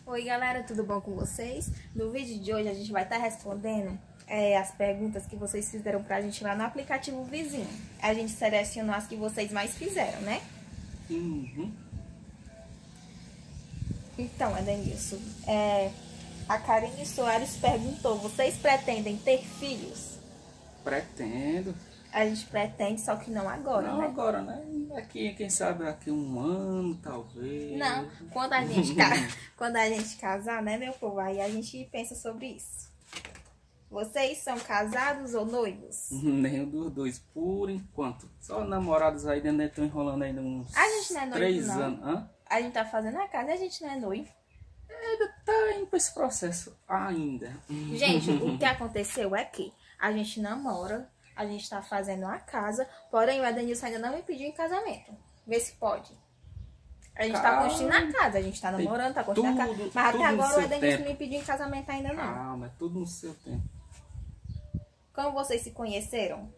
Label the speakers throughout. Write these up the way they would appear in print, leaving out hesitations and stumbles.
Speaker 1: Oi galera, tudo bom com vocês? No vídeo de hoje a gente vai estar respondendo as perguntas que vocês fizeram pra gente lá no aplicativo Vizinho. A gente selecionou as que vocês mais fizeram, né? Então, Edenilson, a Karine Soares perguntou, vocês pretendem ter filhos?
Speaker 2: Pretendo.
Speaker 1: A gente pretende, só que não agora,
Speaker 2: Não
Speaker 1: né?
Speaker 2: agora, né? Aqui, quem sabe daqui um ano, talvez.
Speaker 1: Não, quando a gente casar, né, meu povo? Aí a gente pensa sobre isso. Vocês são casados ou noivos?
Speaker 2: Nenhum dos dois, por enquanto. Só namorados aí ainda estão enrolando ainda uns
Speaker 1: A gente não é noivo,
Speaker 2: 3
Speaker 1: não.
Speaker 2: anos. Hã?
Speaker 1: A gente tá fazendo a casa e a gente não é noivo.
Speaker 2: Ainda tá indo pra esse processo ainda.
Speaker 1: Gente, o que aconteceu é que a gente namora, a gente tá fazendo a casa, porém o Edenilson ainda não me pediu em casamento. Vê se pode. A gente tá construindo a casa, a gente tá namorando, tá construindo a casa. Mas até agora o Edenilson não me pediu em casamento ainda não.
Speaker 2: Calma, é tudo no seu tempo.
Speaker 1: Como vocês se conheceram?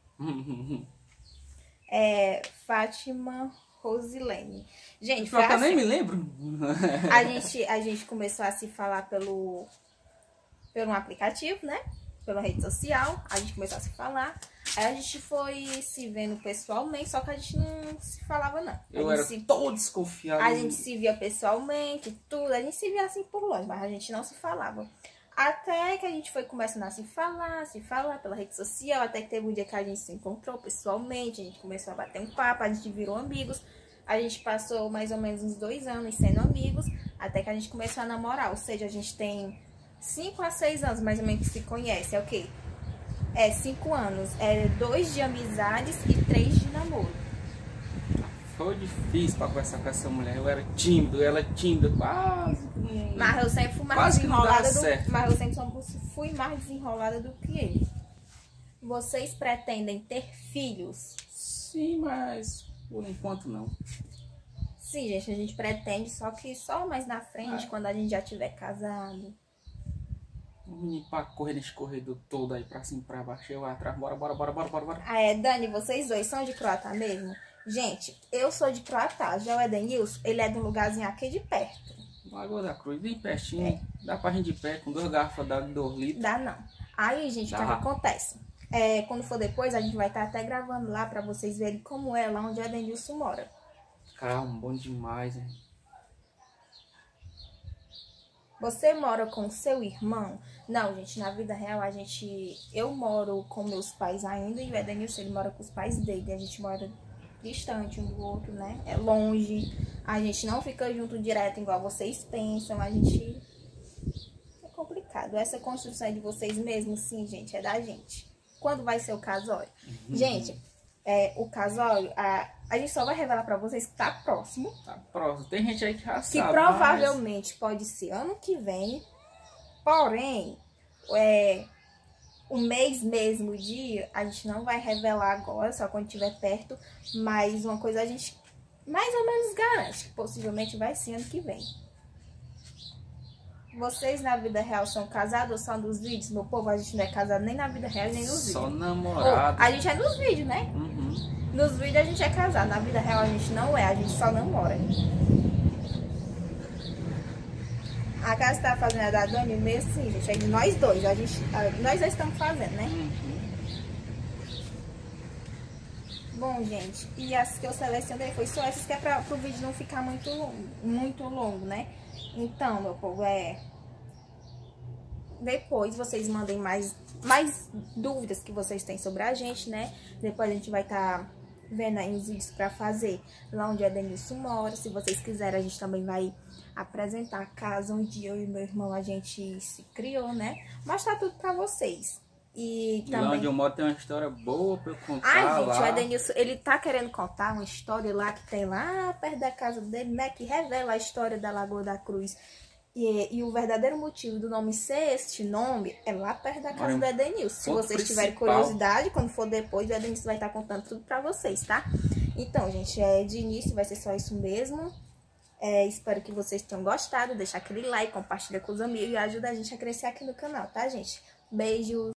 Speaker 1: Fátima Rosilene. Gente, foi
Speaker 2: Pior que eu nem
Speaker 1: assim.
Speaker 2: me lembro.
Speaker 1: A gente começou a se falar pelo um aplicativo, né? Pela rede social. A gente começou a se falar. Aí a gente foi se vendo pessoalmente, só que a gente não se falava, não.
Speaker 2: Eu era todo desconfiado.
Speaker 1: A gente se via pessoalmente, tudo. A gente se via assim por longe, mas a gente não se falava. Até que a gente foi começando a se falar pela rede social. Até que teve um dia que a gente se encontrou pessoalmente. A gente começou a bater um papo, a gente virou amigos. A gente passou mais ou menos uns 2 anos sendo amigos. Até que a gente começou a namorar. Ou seja, a gente tem 5 a 6 anos mais ou menos que se conhece. É o quê? 5 anos. 2 de amizades e 3 de namoro.
Speaker 2: Foi difícil pra conversar com essa mulher. Eu era tímido, ela tímida, quase.
Speaker 1: Mas eu sempre fui mais
Speaker 2: Quase que não dava
Speaker 1: desenrolada
Speaker 2: certo.
Speaker 1: Mas eu sempre fui mais desenrolada do que ele. Vocês pretendem ter filhos?
Speaker 2: Sim, mas por enquanto não.
Speaker 1: Sim, gente, a gente pretende, só que só mais na frente, quando a gente já tiver casado.
Speaker 2: Vamos pra correr nesse corredor todo aí, pra cima e pra baixo, eu atrás. Bora.
Speaker 1: Dani, vocês dois são de Croatá mesmo? Gente, eu sou de Croatá, já o Edenilson, ele é de um lugarzinho aqui de perto.
Speaker 2: Lagoa da Cruz, bem pertinho. Dá pra gente de pé, com 2 garrafas d'água de 2 litros.
Speaker 1: Dá não. Aí, gente, o que acontece? Quando for depois, a gente vai estar até gravando lá pra vocês verem como é lá onde o Edenilson mora.
Speaker 2: Calma, bom demais, hein?
Speaker 1: Você mora com seu irmão? Não, gente, na vida real, eu moro com meus pais ainda e o Edenilson, ele mora com os pais dele. A gente mora distante um do outro, né? É longe. A gente não fica junto direto igual vocês pensam. É complicado. Essa construção é de vocês mesmos? Sim, gente, é da gente. Quando vai ser o casório? Gente, o casório, a gente só vai revelar pra vocês que tá próximo.
Speaker 2: Tá próximo. Tem gente aí que já sabe.
Speaker 1: Que provavelmente pode ser ano que vem. Porém, o mês mesmo, o dia, a gente não vai revelar agora, só quando estiver perto. Mas uma coisa a gente mais ou menos garante, que possivelmente vai ser ano que vem. Vocês na vida real são casados ou só nos vídeos? Meu povo, a gente não é casado nem na vida real, nem nos vídeos.
Speaker 2: Só namorado.
Speaker 1: A gente é nos vídeos, né? Nos vídeos a gente é casado, na vida real a gente não é, a gente só namora. A casa tá fazendo a da Dani mesmo, sim, gente, é de nós dois, nós dois estamos fazendo, né? Bom, gente, e as que eu selecionei foi só essas que é pro vídeo não ficar muito longo, né? Então, meu povo, depois vocês mandem mais dúvidas que vocês têm sobre a gente, né? Depois a gente vai estar vendo aí os vídeos pra fazer lá onde o Edenilson mora. Se vocês quiserem, a gente também vai apresentar a casa onde eu e meu irmão a gente se criou, né? Mostrar tudo pra vocês. E também...
Speaker 2: lá onde eu moro tem uma história boa pra eu contar.
Speaker 1: Ai, gente,
Speaker 2: lá.
Speaker 1: o Edenilson, ele tá querendo contar uma história lá que tem lá perto da casa dele, né? Que revela a história da Lagoa da Cruz. E o verdadeiro motivo do nome ser este nome é lá perto da casa do Edenilson. Se vocês tiverem curiosidade, quando for depois, o Edenilson vai estar contando tudo pra vocês, tá? Então, gente, de início vai ser só isso mesmo. Espero que vocês tenham gostado. Deixa aquele like, compartilha com os amigos e ajuda a gente a crescer aqui no canal, tá, gente? Beijos!